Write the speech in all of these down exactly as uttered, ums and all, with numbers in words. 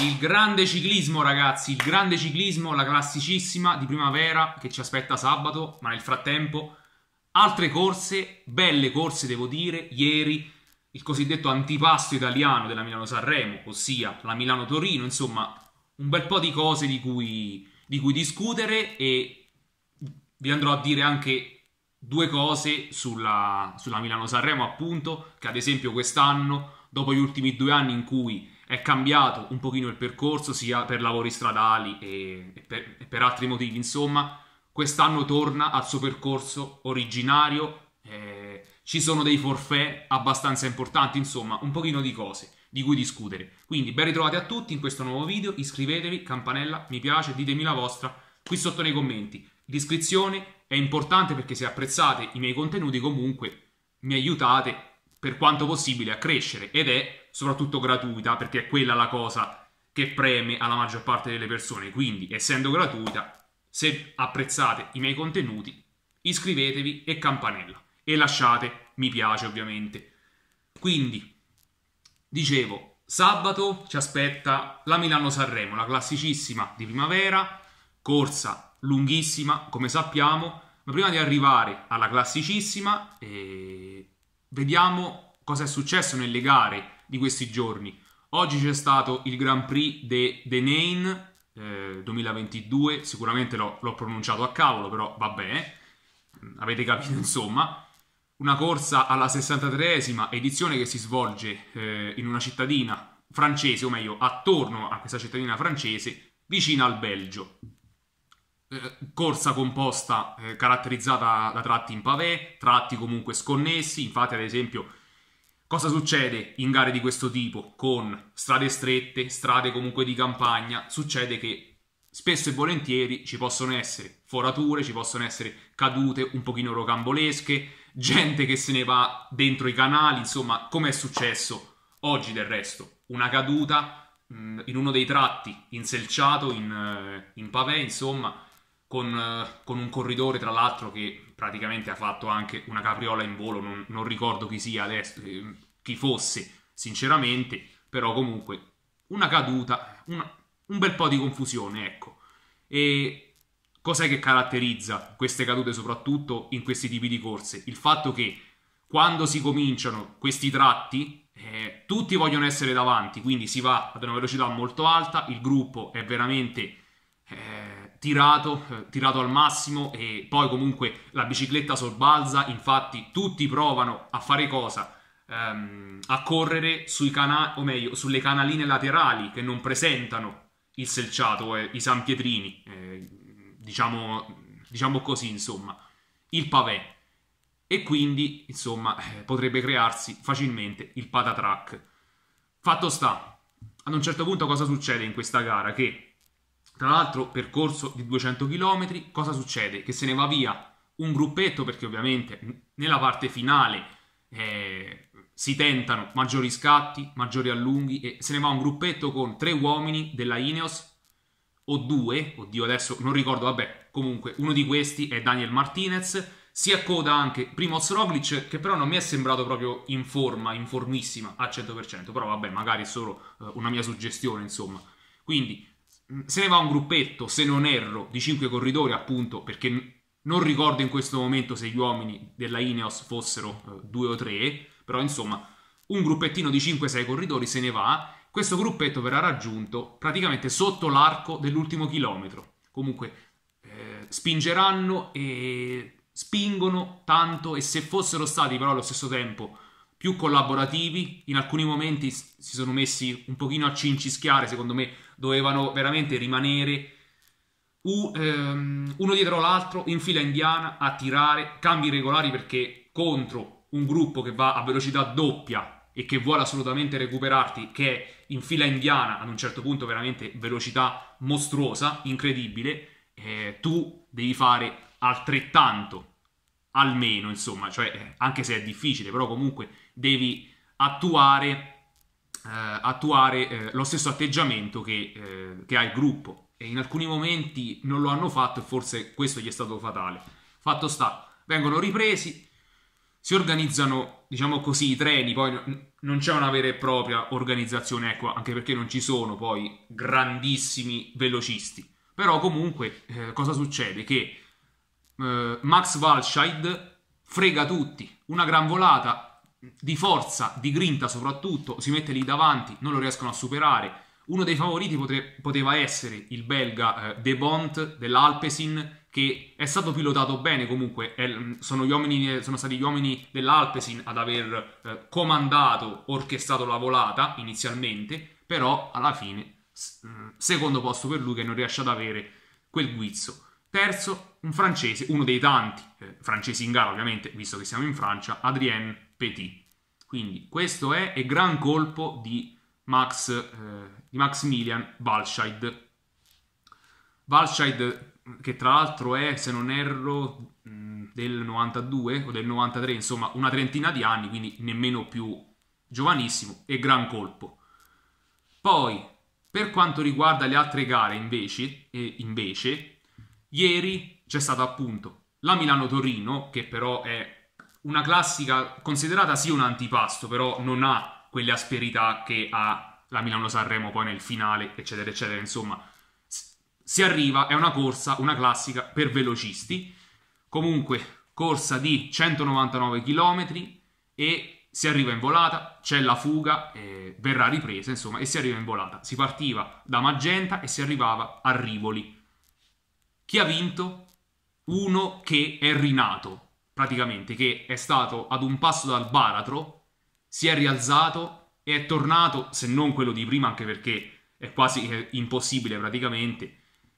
Il grande ciclismo, ragazzi, il grande ciclismo, la classicissima di primavera che ci aspetta sabato, ma nel frattempo altre corse, belle corse devo dire. Ieri il cosiddetto antipasto italiano della Milano-Sanremo, ossia la Milano-Torino, insomma un bel po' di cose di cui, di cui discutere, e vi andrò a dire anche due cose sulla, sulla Milano-Sanremo, appunto, che ad esempio quest'anno, dopo gli ultimi due anni in cui è cambiato un pochino il percorso, sia per lavori stradali e, e, per, e per altri motivi, insomma, quest'anno torna al suo percorso originario. Eh, ci sono dei forfait abbastanza importanti, insomma, un pochino di cose di cui discutere. Quindi ben ritrovati a tutti in questo nuovo video, iscrivetevi, campanella, mi piace, ditemi la vostra qui sotto nei commenti. L'iscrizione è importante perché se apprezzate i miei contenuti comunque mi aiutate per quanto possibile a crescere, ed è soprattutto gratuita perché è quella la cosa che preme alla maggior parte delle persone. Quindi, essendo gratuita, se apprezzate i miei contenuti, iscrivetevi e campanella e lasciate mi piace, ovviamente. Quindi, dicevo, sabato ci aspetta la Milano-Sanremo, la classicissima di primavera, corsa lunghissima come sappiamo, ma prima di arrivare alla classicissima eh, vediamo cosa è successo nelle gare di questi giorni. Oggi c'è stato il Grand Prix de Denain eh, duemilaventidue, sicuramente l'ho pronunciato a cavolo, però vabbè, avete capito insomma. Una corsa alla sessantatreesima edizione che si svolge eh, in una cittadina francese, o meglio, attorno a questa cittadina francese, vicina al Belgio. Eh, corsa composta, eh, caratterizzata da tratti in pavé, tratti comunque sconnessi. Infatti, ad esempio, cosa succede in gare di questo tipo? Con strade strette, strade comunque di campagna, succede che spesso e volentieri ci possono essere forature, ci possono essere cadute un pochino rocambolesche, gente che se ne va dentro i canali, insomma, come è successo oggi del resto. Una caduta mh, in uno dei tratti inselciato in, uh, in pavé, insomma, con, uh, con un corridore tra l'altro che praticamente ha fatto anche una capriola in volo, non, non ricordo chi sia adesso, eh, chi fosse sinceramente, però comunque una caduta, una, un bel po' di confusione, ecco. E cos'è che caratterizza queste cadute soprattutto in questi tipi di corse? Il fatto che quando si cominciano questi tratti eh, tutti vogliono essere davanti, quindi si va ad una velocità molto alta, il gruppo è veramente eh, tirato, eh, tirato al massimo, e poi comunque la bicicletta sobbalza. Infatti tutti provano a fare cosa? Ehm, a correre sui canali, o meglio sulle canaline laterali che non presentano il selciato, eh, i sanpietrini, eh, diciamo, diciamo così, insomma, il pavé, e quindi insomma eh, potrebbe crearsi facilmente il patatrack. Fatto sta, ad un certo punto cosa succede in questa gara? Che tra l'altro percorso di duecento chilometri, cosa succede? Che se ne va via un gruppetto, perché ovviamente nella parte finale eh, si tentano maggiori scatti, maggiori allunghi, e se ne va un gruppetto con tre uomini della Ineos, o due, oddio adesso non ricordo, vabbè, comunque uno di questi è Daniel Martinez. Si accoda anche Primoz Roglic, che però non mi è sembrato proprio in forma, in formissima al cento per cento, però vabbè, magari è solo uh, una mia suggestione, insomma. Quindi se ne va un gruppetto, se non erro, di cinque corridori, appunto, perché non ricordo in questo momento se gli uomini della Ineos fossero uh, due o tre, però insomma un gruppettino di cinque sei corridori se ne va. Questo gruppetto verrà raggiunto praticamente sotto l'arco dell'ultimo chilometro. Comunque eh, spingeranno e spingono tanto, e se fossero stati però allo stesso tempo più collaborativi, in alcuni momenti si sono messi un pochino a cincischiare, secondo me dovevano veramente rimanere uh, ehm, uno dietro l'altro in fila indiana a tirare, cambi regolari, perché contro un gruppo che va a velocità doppia e che vuole assolutamente recuperarti, che è in fila indiana ad un certo punto veramente velocità mostruosa, incredibile, eh, tu devi fare altrettanto, almeno, insomma, cioè eh, anche se è difficile, però comunque devi attuare, eh, attuare eh, lo stesso atteggiamento che, eh, che ha il gruppo, e in alcuni momenti non lo hanno fatto e forse questo gli è stato fatale. Fatto sta, vengono ripresi, si organizzano, diciamo così, i treni, poi non c'è una vera e propria organizzazione, ecco, anche perché non ci sono poi grandissimi velocisti. Però comunque eh, cosa succede? Che eh, Max Walscheid frega tutti, una gran volata di forza, di grinta soprattutto, si mette lì davanti, non lo riescono a superare. Uno dei favoriti potre, poteva essere il belga eh, De Bont dell'Alpecin, che è stato pilotato bene comunque, è, sono, gli uomini, sono stati gli uomini dell'Alpecin ad aver eh, comandato, orchestrato la volata inizialmente, però alla fine secondo posto per lui che non riesce ad avere quel guizzo. Terzo, un francese, uno dei tanti eh, francesi in gara ovviamente, visto che siamo in Francia, Adrien Petit. Quindi questo è il gran colpo di Max, eh, di Maximilian Walscheid. Walscheid che tra l'altro è, se non erro, del novantadue o del novantatré, insomma una trentina di anni, quindi nemmeno più giovanissimo, e gran colpo. Poi, per quanto riguarda le altre gare invece, eh, invece ieri c'è stata appunto la Milano-Torino, che però è una classica considerata sì un antipasto, però non ha quelle asperità che ha la Milano-Sanremo poi nel finale, eccetera, eccetera, insomma. Si arriva, è una corsa, una classica per velocisti, comunque corsa di centonovantanove chilometri e si arriva in volata, c'è la fuga, eh, verrà ripresa insomma e si arriva in volata. Si partiva da Magenta e si arrivava a Rivoli. Chi ha vinto? Uno che è rinato, praticamente, che è stato ad un passo dal baratro, si è rialzato e è tornato, se non quello di prima, anche perché è quasi eh, impossibile praticamente,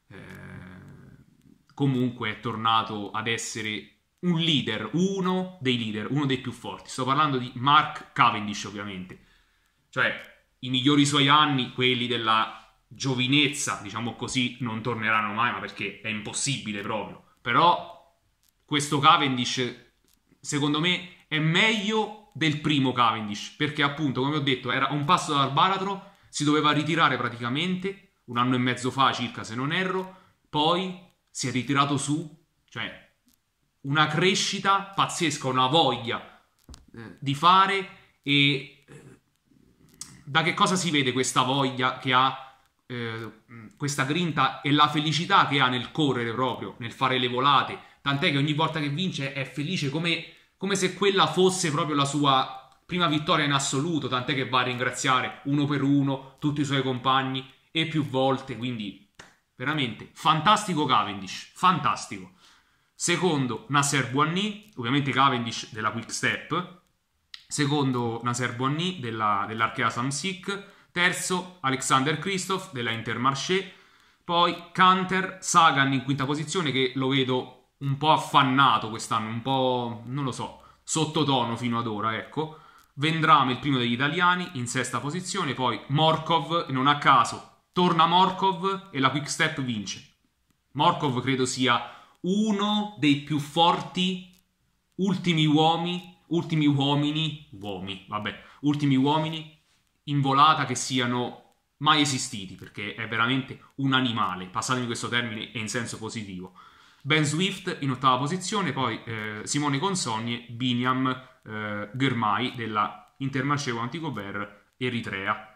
comunque è tornato ad essere un leader, uno dei leader, uno dei più forti. Sto parlando di Mark Cavendish ovviamente, cioè i migliori suoi anni, quelli della giovinezza, diciamo così, non torneranno mai, ma perché è impossibile proprio. Però questo Cavendish secondo me è meglio del primo Cavendish, perché appunto, come ho detto, era un passo dal baratro, si doveva ritirare praticamente un anno e mezzo fa circa, se non erro, poi si è ritirato su, cioè una crescita pazzesca, una voglia eh, di fare. E eh, da che cosa si vede questa voglia che ha, eh, questa grinta e la felicità che ha nel correre proprio, nel fare le volate, tant'è che ogni volta che vince è felice come, come se quella fosse proprio la sua prima vittoria in assoluto, tant'è che va a ringraziare uno per uno tutti i suoi compagni e più volte, quindi veramente fantastico Cavendish, fantastico. Secondo Nasser Boigny, ovviamente Cavendish della Quick Step, secondo Nasser Boigny della, dell'Arkea Samsic, terzo Alexander Kristoff della Intermarché, poi Canter, Sagan in quinta posizione, che lo vedo un po' affannato quest'anno, un po', non lo so, sottotono fino ad ora, ecco. Vendrame il primo degli italiani in sesta posizione, poi Morkov, non a caso, torna Morkov e la Quick Step vince. Morkov credo sia uno dei più forti ultimi uomini, ultimi uomini, uomini, vabbè, ultimi uomini in volata che siano mai esistiti, perché è veramente un animale, passatemi questo termine, e in senso positivo. Ben Swift in ottava posizione, poi eh, Simone Consogne, Biniam, eh, Germay della Intermarché Antigobert, Eritrea.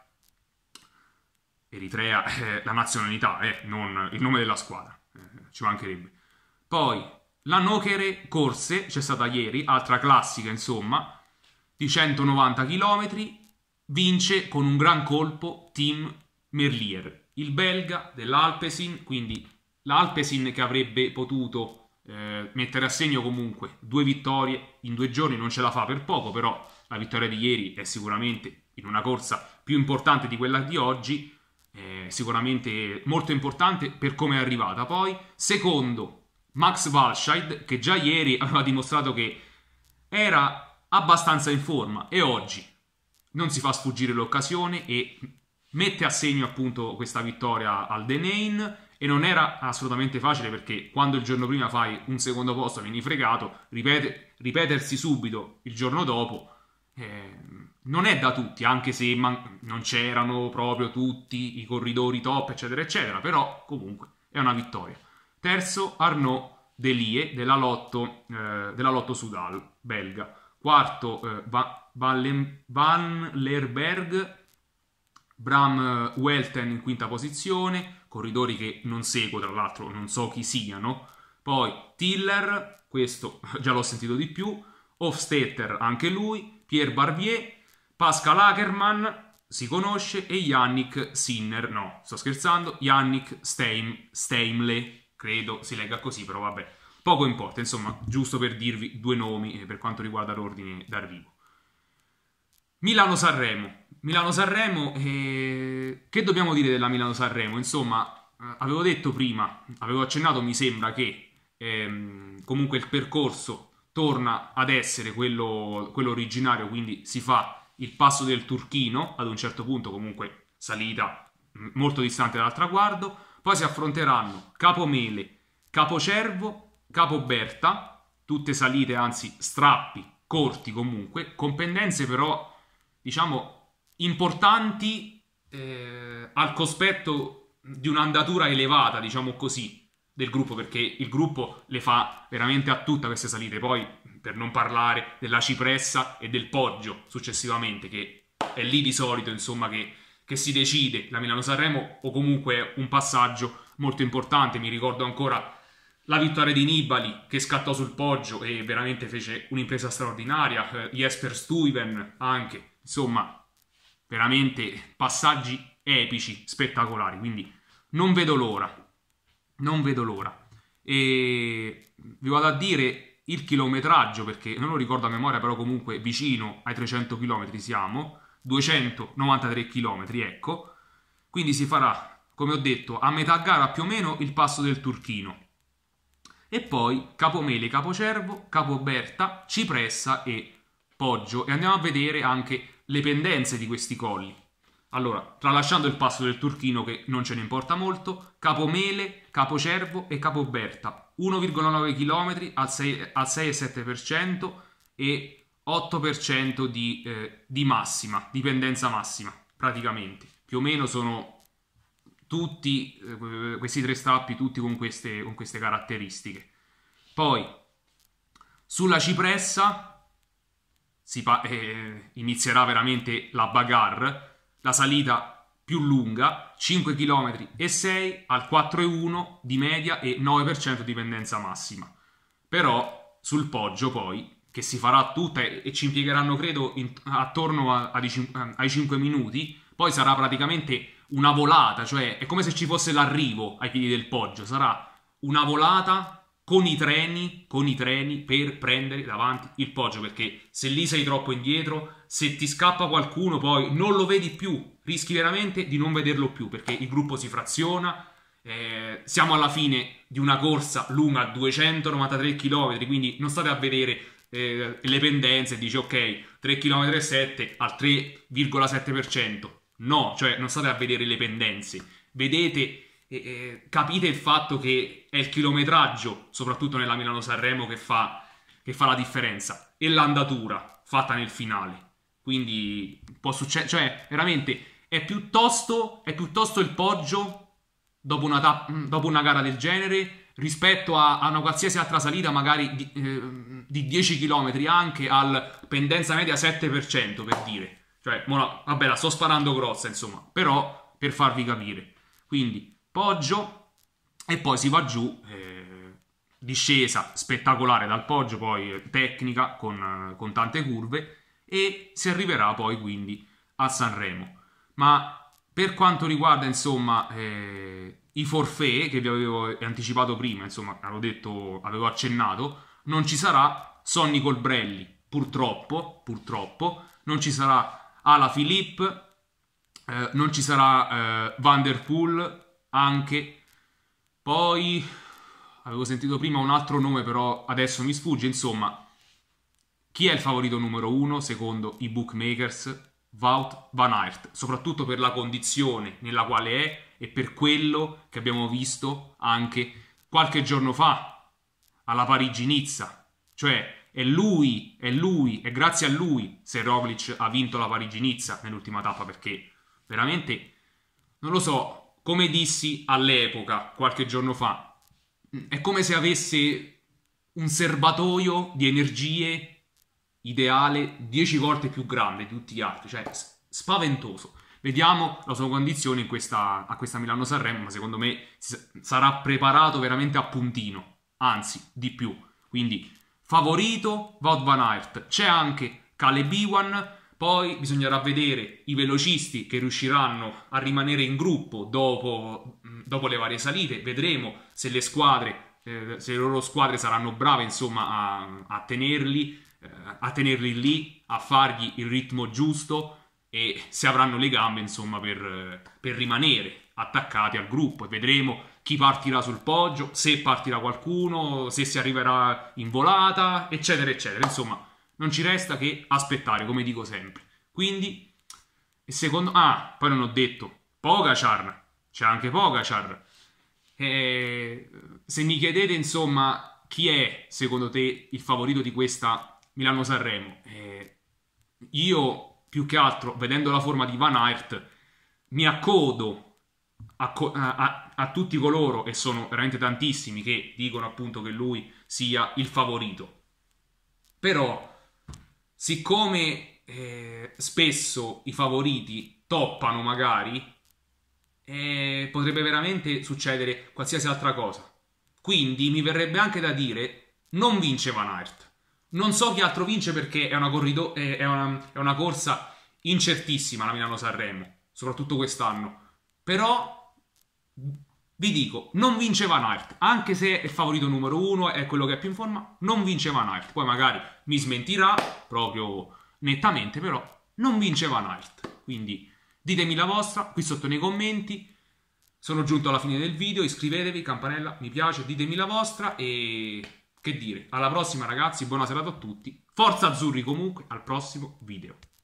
Eritrea, eh, la nazionalità, eh, non il nome della squadra, eh, ci mancherebbe. Poi la Nokere Corse, c'è stata ieri, altra classica insomma, di centonovanta chilometri, vince con un gran colpo Tim Merlier, il belga dell'Alpecin, quindi l'Alpecin che avrebbe potuto eh, mettere a segno comunque due vittorie in due giorni, non ce la fa per poco, però la vittoria di ieri è sicuramente in una corsa più importante di quella di oggi, eh, sicuramente molto importante per come è arrivata. Poi secondo Max Walscheid, che già ieri aveva dimostrato che era abbastanza in forma e oggi non si fa sfuggire l'occasione e mette a segno appunto questa vittoria al Denain. E non era assolutamente facile, perché quando il giorno prima fai un secondo posto vieni fregato, ripete, ripetersi subito il giorno dopo eh, non è da tutti, anche se man- non c'erano proprio tutti i corridori top eccetera eccetera, però comunque è una vittoria. Terzo Arnaud Delie della Lotto, eh, della Lotto Soudal belga, quarto eh, Va- Vallen- Van Lerberg, Bram Welten in quinta posizione, corridori che non seguo tra l'altro, non so chi siano. Poi Tiller, questo già l'ho sentito di più, Hofstetter anche lui, Pierre Barbier, Pascal Ackermann, si conosce, e Yannick Sinner, no, sto scherzando, Yannick Steim, Steimle, credo si legga così, però vabbè, poco importa, insomma, giusto per dirvi due nomi eh, per quanto riguarda l'ordine d'arrivo. Milano-Sanremo. Milano-Sanremo, eh, che dobbiamo dire della Milano-Sanremo? Insomma, eh, avevo detto prima, avevo accennato, mi sembra che ehm, comunque il percorso torna ad essere quello, quello originario, quindi si fa il passo del Turchino, ad un certo punto comunque salita mh, molto distante dal traguardo, poi si affronteranno Capomele, Capocervo, Capoberta, tutte salite, anzi strappi, corti comunque, con pendenze però diciamo, importanti eh, al cospetto di un'andatura elevata, diciamo così, del gruppo, perché il gruppo le fa veramente a tutte queste salite. Poi, per non parlare della cipressa e del Poggio successivamente, che è lì di solito, insomma, che, che si decide la Milano-Sanremo, o comunque un passaggio molto importante. Mi ricordo ancora la vittoria di Nibali che scattò sul Poggio e veramente fece un'impresa straordinaria, eh, Jesper Stuyven anche. Insomma, veramente passaggi epici, spettacolari, quindi non vedo l'ora, non vedo l'ora. E vi vado a dire il chilometraggio, perché non lo ricordo a memoria, però comunque vicino ai trecento chilometri siamo, duecentonovantatré chilometri, ecco. Quindi si farà, come ho detto, a metà gara più o meno il passo del Turchino. E poi Capomele, Capocervo, Capoberta, Cipressa e Poggio. E andiamo a vedere anche le pendenze di questi colli. Allora, tralasciando il passo del Turchino, che non ce ne importa molto, Capomele, Capocervo e Capoberta, uno virgola nove chilometri al sei virgola sette per cento e otto per cento di, eh, di massima, di pendenza massima, praticamente. Più o meno sono tutti, eh, questi tre strappi, tutti con queste, con queste caratteristiche. Poi, sulla cipressa si eh, inizierà veramente la bagarre, la salita più lunga, cinque virgola sei chilometri al quattro virgola uno di media e nove per cento di pendenza massima. Però sul Poggio poi, che si farà tutta e, e ci impiegheranno credo in, attorno a, a, ai cinque minuti, poi sarà praticamente una volata, cioè è come se ci fosse l'arrivo ai piedi del Poggio, sarà una volata con i treni, con i treni per prendere davanti il Poggio, perché se lì sei troppo indietro, se ti scappa qualcuno poi non lo vedi più, rischi veramente di non vederlo più, perché il gruppo si fraziona, eh, siamo alla fine di una corsa lunga duecentonovantatré chilometri, quindi non state a vedere eh, le pendenze e dici ok, tre virgola sette chilometri al tre virgola sette per cento, no, cioè non state a vedere le pendenze, vedete... E, e, capite il fatto che è il chilometraggio, soprattutto nella Milano-Sanremo, che fa, che fa la differenza, e l'andatura fatta nel finale. Quindi può succedere, cioè veramente è piuttosto, è piuttosto il Poggio dopo una, ta- dopo una gara del genere rispetto a, a una qualsiasi altra salita, magari di, eh, di dieci chilometri, anche al pendenza media sette per cento, per dire. Cioè, mo, vabbè, la sto sparando grossa, insomma, però per farvi capire. Quindi Poggio, e poi si va giù, eh, discesa spettacolare dal Poggio, poi eh, tecnica con, con tante curve, e si arriverà poi quindi a Sanremo. Ma per quanto riguarda insomma eh, i forfait che vi avevo anticipato prima, insomma avevo detto, avevo accennato, non ci sarà Sonny Colbrelli, purtroppo, purtroppo, non ci sarà Alaphilippe, eh, non ci sarà eh, Van der Poel, anche. Poi avevo sentito prima un altro nome, però adesso mi sfugge. Insomma, chi è il favorito numero uno secondo i bookmakers? Wout van Aert, soprattutto per la condizione nella quale è e per quello che abbiamo visto anche qualche giorno fa alla Parigi-Nizza. Cioè è lui, è lui, è grazie a lui se Roglic ha vinto la Parigi-Nizza nell'ultima tappa, perché veramente non lo so. Come dissi all'epoca, qualche giorno fa, è come se avesse un serbatoio di energie ideale dieci volte più grande di tutti gli altri, cioè spaventoso. Vediamo la sua condizione in questa, a questa Milano-Sanremo, ma secondo me sarà preparato veramente a puntino, anzi, di più. Quindi, favorito, Wout van Aert. C'è anche Caleb Ewan, poi bisognerà vedere i velocisti che riusciranno a rimanere in gruppo dopo, dopo le varie salite. Vedremo se le squadre, eh, se le loro squadre saranno brave, insomma, a, a tenerli, eh, a tenerli lì, a fargli il ritmo giusto, e se avranno le gambe, insomma, per, per rimanere attaccati al gruppo. E vedremo chi partirà sul poggio, se partirà qualcuno, se si arriverà in volata, eccetera eccetera. Insomma, non ci resta che aspettare, come dico sempre. Quindi, secondo... Ah, poi non ho detto, Pogacar, c'è anche Pogacar. E se mi chiedete, insomma, chi è secondo te il favorito di questa Milano-Sanremo, eh, io più che altro, vedendo la forma di Van Aert, mi accodo a, a, a tutti coloro, e sono veramente tantissimi, che dicono appunto che lui sia il favorito. Però, siccome eh, spesso i favoriti toppano magari, eh, potrebbe veramente succedere qualsiasi altra cosa. Quindi mi verrebbe anche da dire, non vince Van Aert. Non so chi altro vince, perché è una, corrido- è una, è una corsa incertissima la Milano-Sanremo, soprattutto quest'anno. Però vi dico, non vince Van Aert, anche se è il favorito numero uno, è quello che è più in forma, non vince Van Aert. Poi magari mi smentirà proprio nettamente, però non vince Van Aert. Quindi ditemi la vostra qui sotto nei commenti. Sono giunto alla fine del video, iscrivetevi, campanella, mi piace, ditemi la vostra e... che dire, alla prossima ragazzi, buona serata a tutti, forza azzurri comunque, al prossimo video.